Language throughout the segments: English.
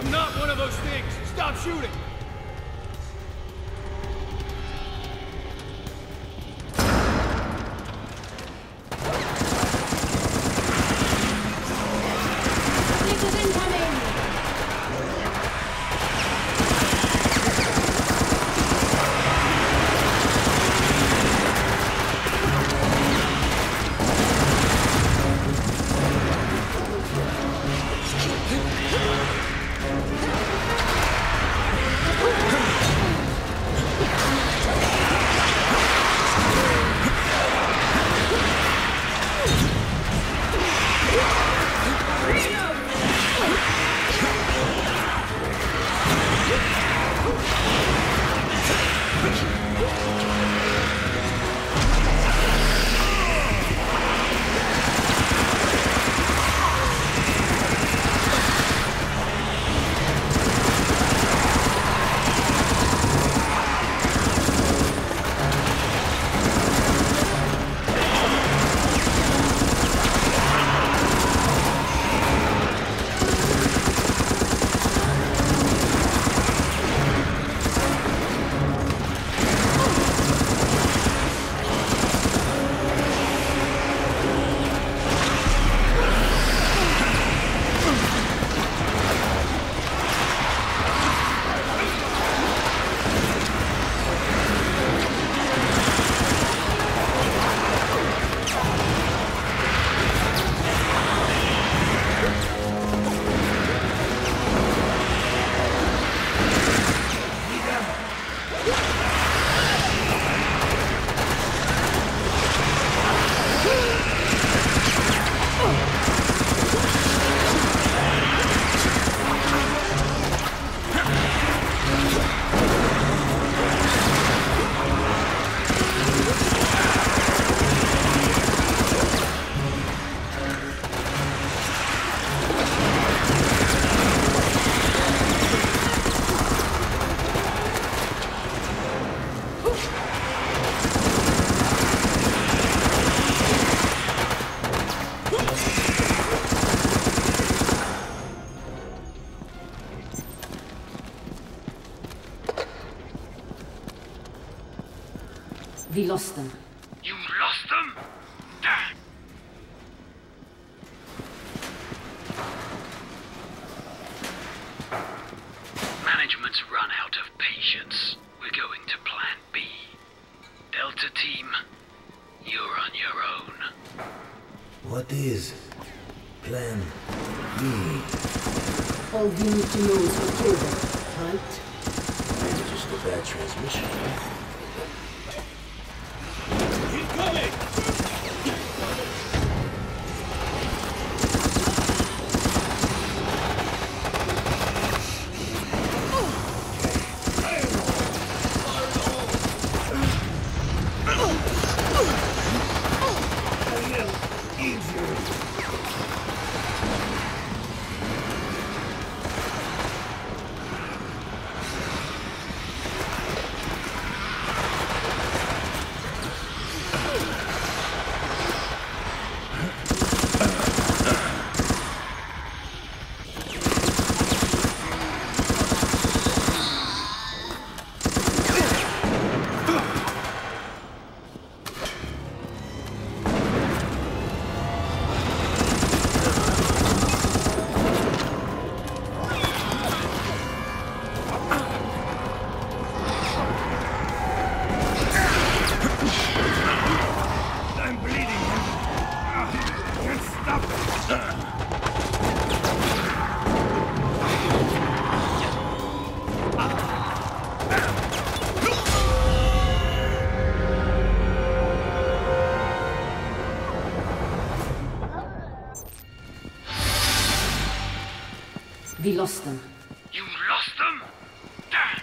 I'm not one of those things! Stop shooting! We lost them. You lost them? Damn! Management's run out of patience. We're going to Plan B. Delta Team, you're on your own. What is Plan B? All we need to know is what killed them, right? Maybe just a bad transmission. Keep coming! We lost them. You lost them? Damn!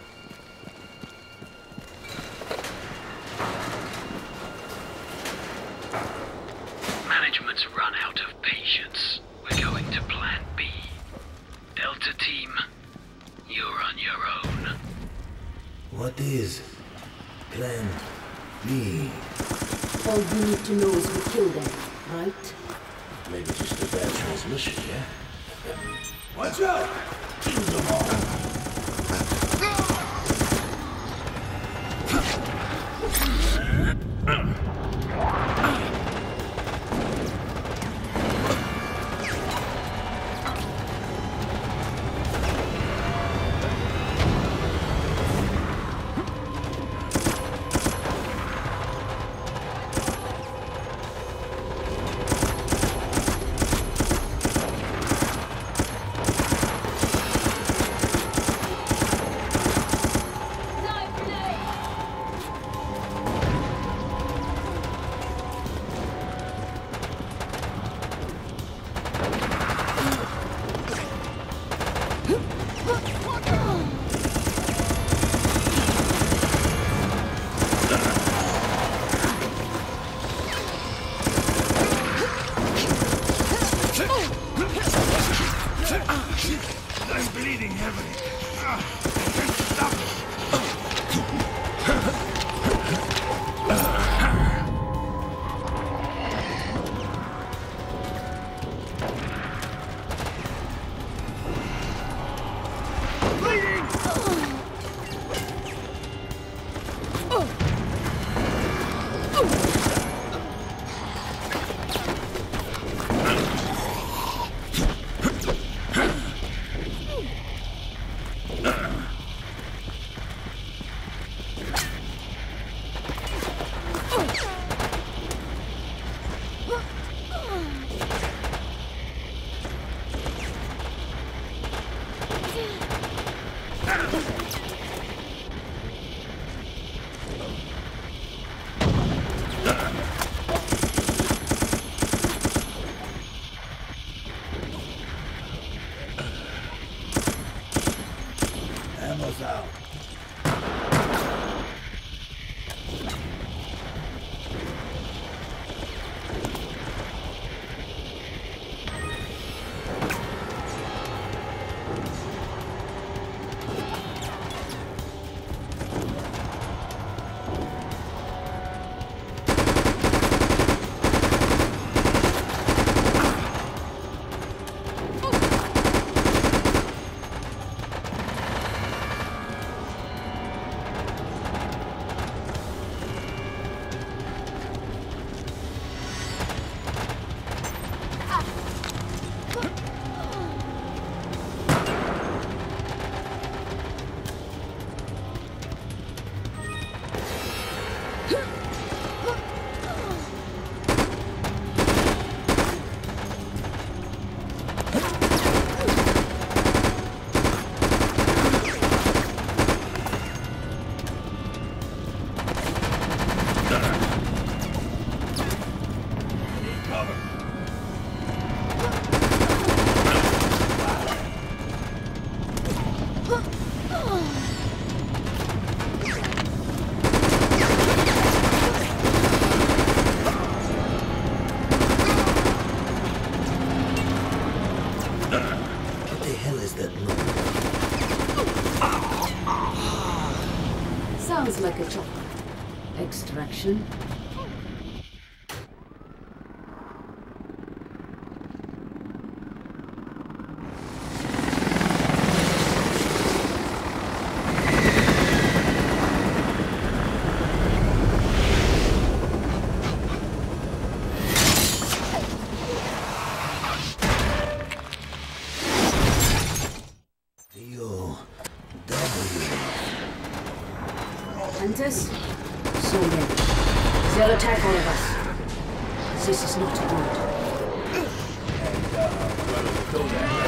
Management's run out of patience. We're going to Plan B. Delta Team, you're on your own. What is Plan B? All we need to know is what killed them, right? Maybe just a bad transmission, yeah? Watch out! I'm bleeding heavily. Stop Ammo's out. Sounds like a chopper. Extraction. Hunters? So many. They'll attack all of us. This is not good. And,